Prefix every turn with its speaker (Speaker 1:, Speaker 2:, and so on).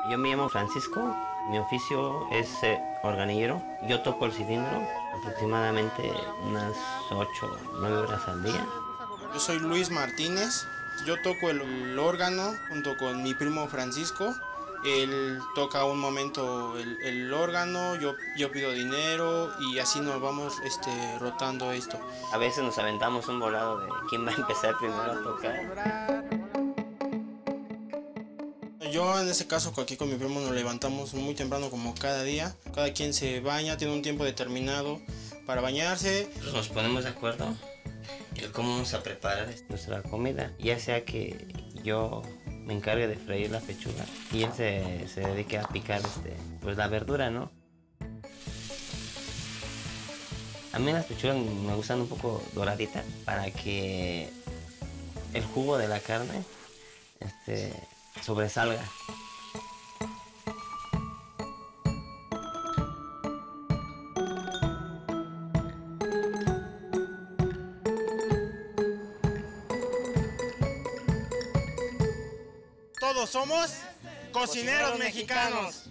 Speaker 1: Yo me llamo Francisco, mi oficio es organillero. Yo toco el cilindro aproximadamente unas 8 o 9 horas al día.
Speaker 2: Yo soy Luis Martínez, yo toco el órgano junto con mi primo Francisco. Él toca un momento el órgano, yo pido dinero y así nos vamos rotando esto.
Speaker 1: A veces nos aventamos un volado de quién va a empezar primero a tocar.
Speaker 2: Yo en este caso aquí con mi primo nos levantamos muy temprano como cada día. Cada quien se baña, tiene un tiempo determinado para bañarse.
Speaker 1: Nos ponemos de acuerdo de cómo vamos a preparar nuestra comida. Ya sea que yo me encargue de freír la pechuga y él se dedique a picar pues la verdura, ¿no? A mí las pechugas me gustan un poco doraditas para que el jugo de la carne sobresalga.
Speaker 2: Todos somos cocineros mexicanos.